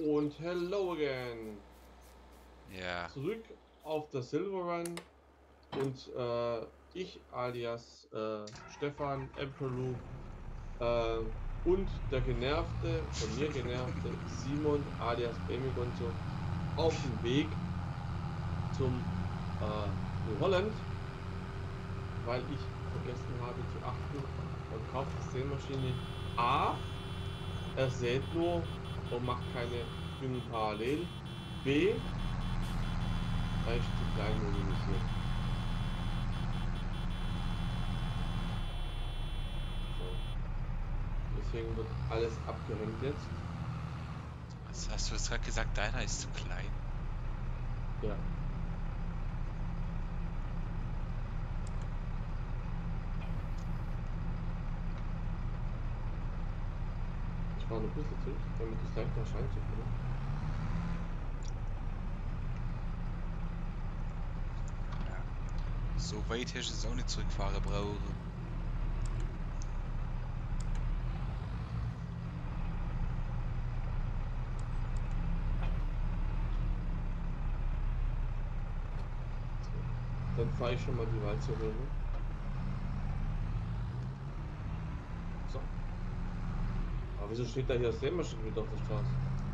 Und hello again. Ja. Zurück auf der Silver Run und ich alias Stefan Emperor und der genervte, von mir genervte Simon alias Bemigonzo auf dem Weg zum New Holland, weil ich vergessen habe zu achten beim Kauf der Sämaschine. A, er sät nur und macht keine Düngung parallel. B, er ist zu klein mobilisiert. So. Deswegen wird alles abgehängt jetzt. Was hast du jetzt gerade gesagt? Deiner ist zu klein. Ja. Ich fahre noch ein bisschen zurück, damit es leichter erscheint zu können. Ja. So weit hätte ich es auch nicht zurückfahren brauchen. Dann fahre ich schon mal die Walze rüber. So. Aber wieso steht da hier das Sämaschine wieder auf der Straße?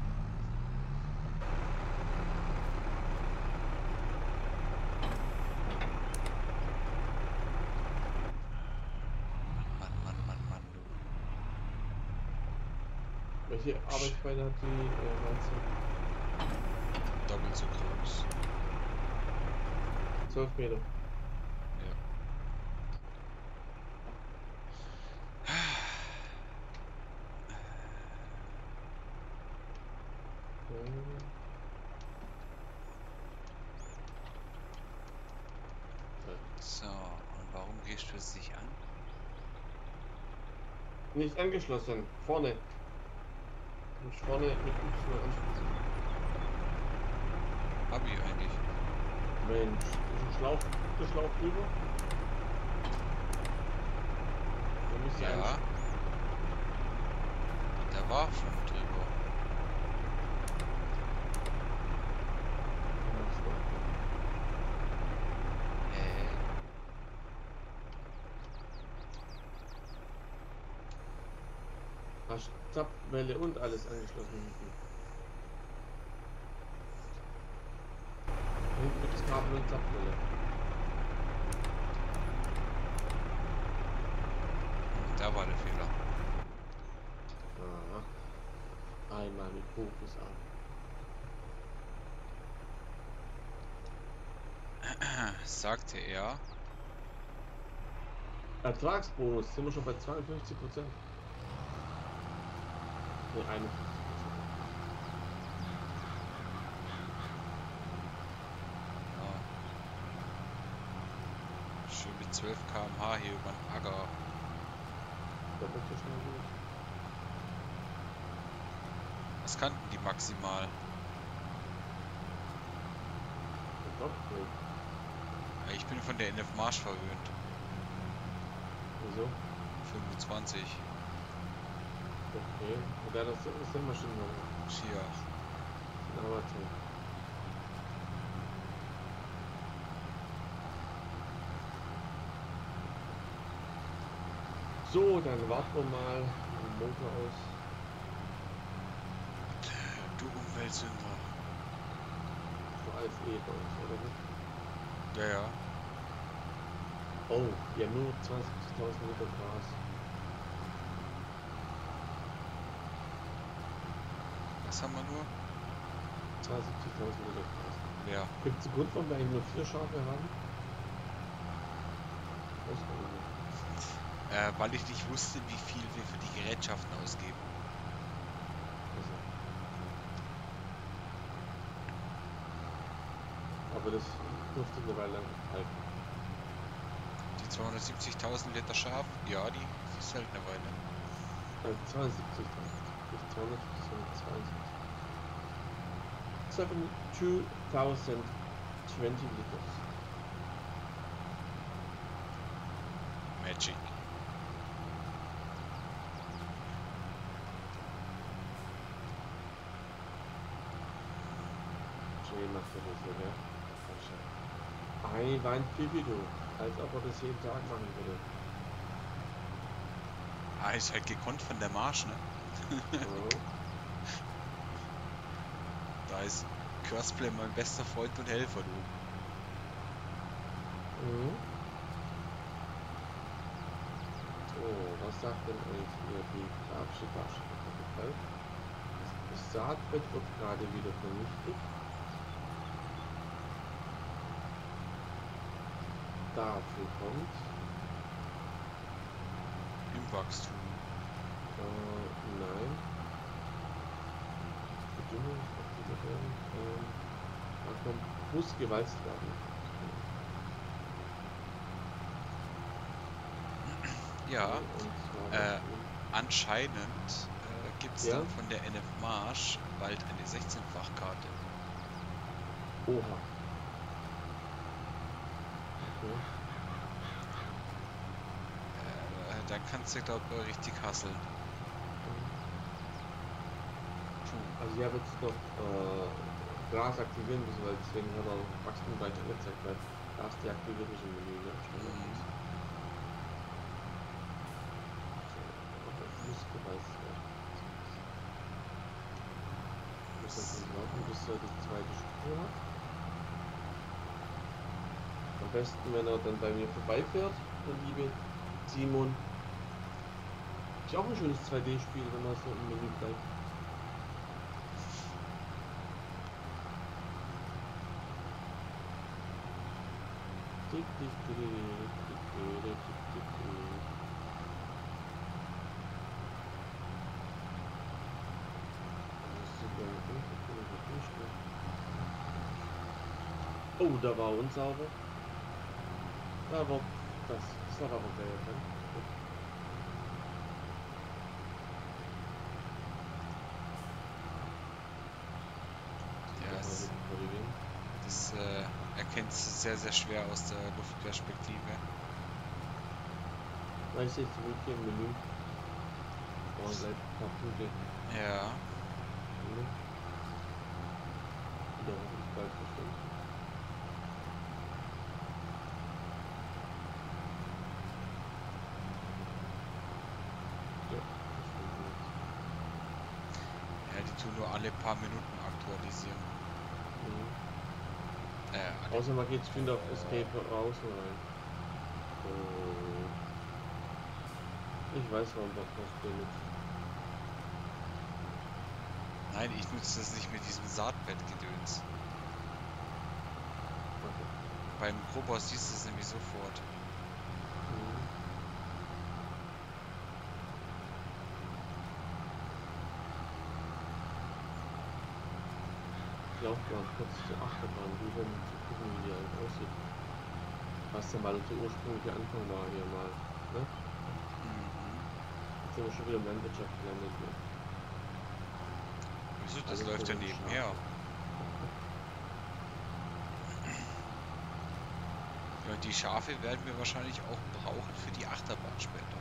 Mann, du. Welche Arbeitsbreite hat die Walze? Doppelt so groß. 12 Meter. Ja. So, und warum gehst du es nicht an? Nicht angeschlossen. Vorne. Muss vorne mit Y anschließen. Hab ich eigentlich. Mensch, ist ein Schlauch drüber? Da müsste Ja. eigentlich. Da war schon drüber. Hast Zapfwelle und alles angeschlossen hinten. Hinten gibt es Kabel und Zapfwelle. Da war der Fehler. Aha. Einmal mit Profis an. Sagte er. Ertragsbonus sind wir schon bei 52%. Ne, 51%. Ja. Schön mit 12 km/h hier über den Acker. Doppelt so schnell wie ich. Was kannten die maximal? Doppelt. Ja, ich bin von der NF Marsch verwöhnt. Wieso? 25. Okay. Und da das sind Maschinen noch. Hier. Aber toll. So, dann warten wir mal den Motor aus. Du Umweltsünder. So alles eh bei uns, oder nicht? Ja, ja. Oh, wir haben nur 20.000 Liter Gas. Was haben wir nur? 72.000 Liter Gas. Ja. Gibt es einen Grund, warum wir eigentlich nur 4 Schafe haben? Weiß ich nicht. Weil ich nicht wusste, wie viel wir für die Gerätschaften ausgeben. Also. Aber das dürfte eine Weile lang halten. Die 270.000 Liter Schaf, ja, die ist halt eine Weile. 72.000. Nicht 200, sondern 72. 72,020 Liters. Magic. extrem macht er das so, gell? Ein Wein Pipi, du. Als ob er das jeden Tag machen würde. Ah, ist halt gekonnt von der Marsch, ne? Ja. Da ist Cursplay mein bester Freund und Helfer, du. Mhm. So, was sagt denn euch hier die grafische Darstellung gefällt? Das Saatbett wird gerade wieder vernichtet. Dafür kommt Im Wachstum. nein. Bedingung, da kommt muss gewalzt werden. Ja, Und zwar anscheinend gibt es ja? dann von der NF Marsch bald eine 16-fach-Karte. Oha. Okay. Dann kannst du, glaube ich, richtig hasseln. Puh. Also ich habe jetzt noch Gras aktivieren müssen, weil deswegen hat er Wachstum gleich angezeigt, weil Gras deaktiviert ist im Menü, ne? Muss geweißt werden. Muss natürlich warten, bis er die zweite Spur hat. Am besten, wenn er dann bei mir vorbeifährt, der liebe Simon. Ist auch ein schönes 2D-Spiel, wenn man so im Menü bleibt. Tick, tick, tick, tick, tick, tick, tick, tick. Oh, da war unsauber. Aber das hat aber gelb, ne? Ja, das erkennt sehr, sehr schwer aus der Luftperspektive. Weiß jetzt zurück hier im Menü. Oh, gleich ein paar Punkte. Ja. Wieder hoffentlich bald verstanden. Ja, Ja, die tun nur alle paar Minuten aktualisieren. Außer man geht stünd auf Escape raus und rein. Ich weiß, warum das benutzt. Nein, ich nutze das nicht mit diesem Saatbettgedöns. Okay. Beim Grobhaus siehst du es nämlich sofort. Ja, auch mal kurz zur Achterbahn rüber, um zu gucken, wie die halt aussieht. Was ja mal der ursprüngliche Anfang war hier mal. Ne? Jetzt sind wir schon wieder im Landwirtschaft gelandet. Ne? Wieso? Das Alles läuft ja so nebenher. Ja, die Schafe werden wir wahrscheinlich auch brauchen für die Achterbahn später.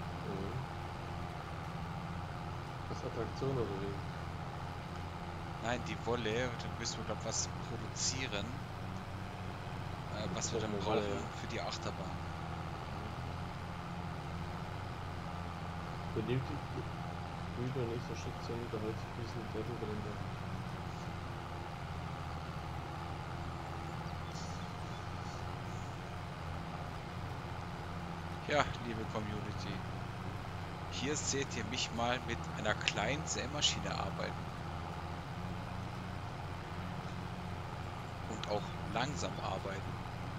Was Attraktion oder wie? Nein, die Wolle, da müssen wir glaube was produzieren, was wir dann brauchen für die Achterbahn. Benötigt Güter nächster Station der Holzfliesen Treppengelände. Ja, liebe Community, hier seht ihr mich mal mit einer kleinen Sämaschine arbeiten. Und auch langsam arbeiten.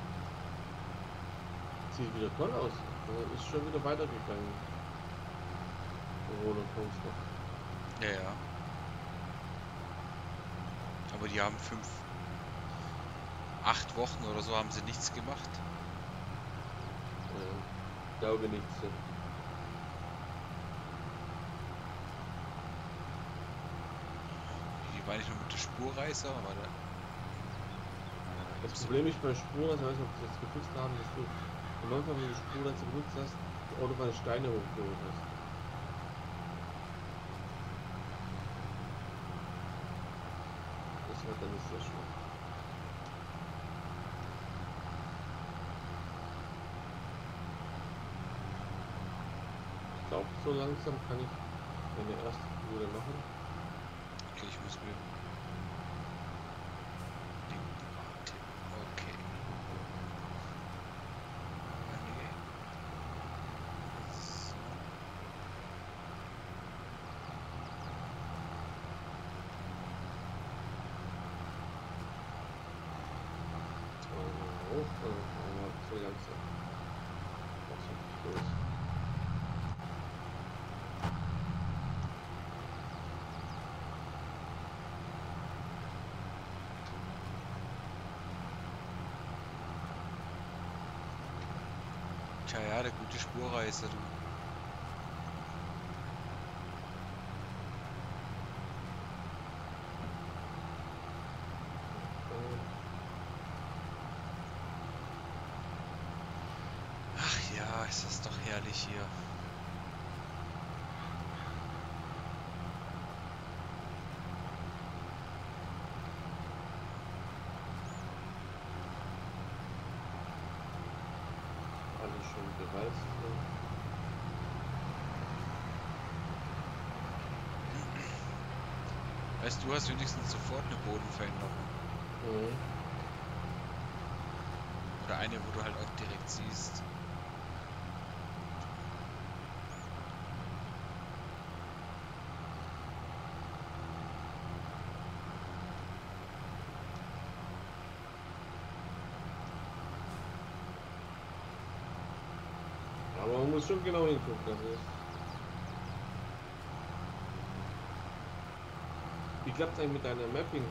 Sieht wieder toll aus. Ist schon wieder weitergegangen. Roller Coaster. Ja, ja. Aber die haben 8 Wochen oder so haben sie nichts gemacht. Ich glaube nichts. Die war nicht nur mit der Spurreißer, aber da. Das Problem ist bei Spuren, ich weiß nicht, ob sie das gefixt haben, dass du am Anfang, wenn du die Spur dazu benutzt hast, die Autobahn Steine hochgeholt hast. Das Ja, dann ist das schon. Ich glaube, so langsam kann ich meine erste Bude machen. Okay, ich muss mir... Okay. Nee. So. Hoch, aber so langsam. Was ist los? Tja, ja, der gute Spurreiser, du. Ach ja, ist das doch herrlich hier. Alles schon gewalzt. Weißt du, hast wenigstens sofort eine Bodenveränderung. Mhm. Oder eine, wo du halt auch direkt siehst. Aber man muss schon genau hingucken. Das ist. Wie klappt es eigentlich mit deiner Mapping?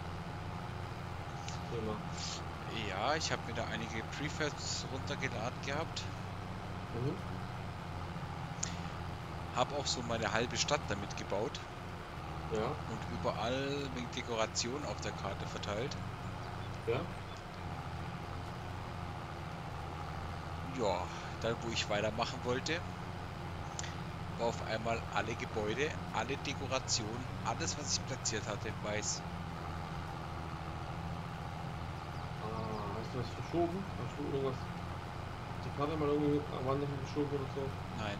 Thema. Ja, ich habe mir da einige Prefabs runtergeladen gehabt. Mhm. Habe auch so meine halbe Stadt damit gebaut. Ja, Und überall wegen Dekoration auf der Karte verteilt. ja. Ja, dann wo ich weitermachen wollte, war auf einmal alle Gebäude, alle Dekorationen, alles was ich platziert hatte, weiß. Ah, hast du was verschoben? Hast du irgendwas? Die Karte mal irgendwie am Wand geschoben oder so? Nein,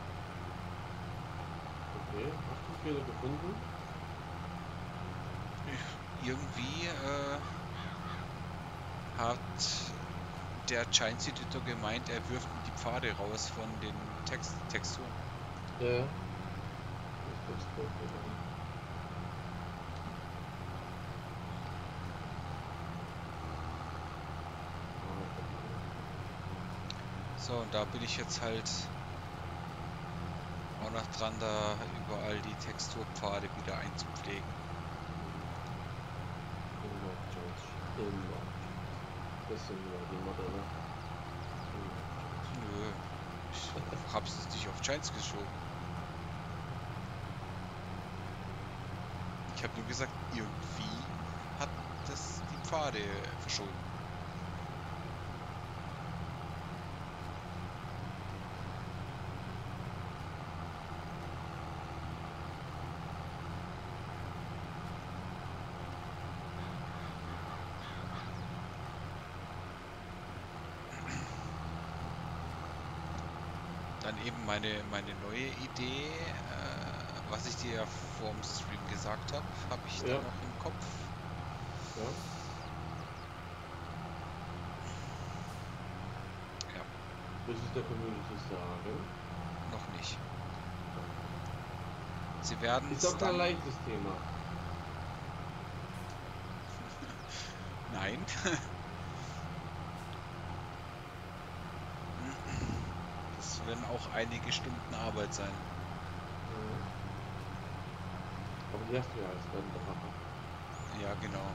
Okay, hast du Fehler gefunden? irgendwie hat der Giants Editor gemeint, er wirft mir die Pfade raus von den Texturen. Ja, ja. Das ist gut. So, und da bin ich jetzt halt auch noch dran, da überall die Texturpfade wieder einzupflegen. Immer, George. Immer. Das sind immer die Modelle. Nö, ich hab's jetzt nicht auf Giants geschoben. Ich habe nur gesagt, irgendwie hat das die Pfade verschoben. Dann eben meine neue Idee, was ich dir ja vorm Stream gesagt habe ich Ja. da noch im Kopf. Ja. Ja, Willst du es der Community sagen? noch nicht. Sie werden Ist auch kein leichtes Thema. Nein. Das werden auch einige Stunden Arbeit sein. Aber die hast du ja als Wandermacher. Ja, genau.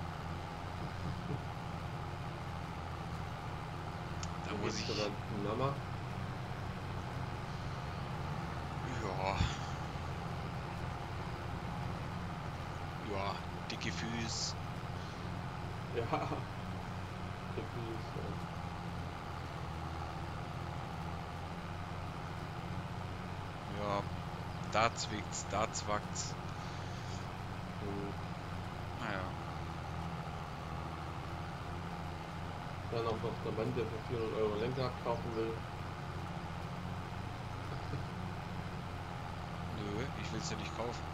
Da Wie muss geht's ich. der Mama? Ja. Ja, dicke Füße. Ja. Der Fuß, ja. Ja, da zwickt's, da zwackt's. Mhm. Naja. dann auch noch der Mann, der für 400 Euro Lenkrad kaufen will. Nö, ich will es ja nicht kaufen.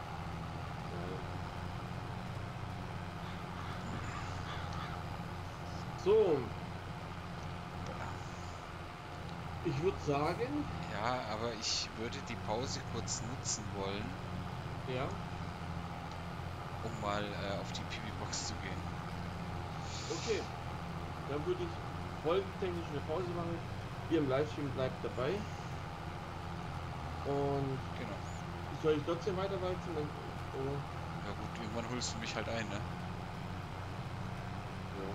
So. Ich würde sagen. Ja, aber ich würde die Pause kurz nutzen wollen, Ja. um mal auf die Pipi-Box zu gehen. Okay. Dann würde ich folgentechnisch eine Pause machen. Ihr im Livestream bleibt dabei. Und Genau. soll ich trotzdem weiter walzen? Oder? Ja gut, irgendwann holst du mich halt ein, ne? Ja.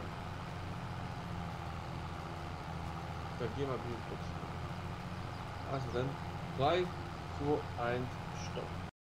Dann gehen wir kurz. Also dann 3, 2, 1, Stopp.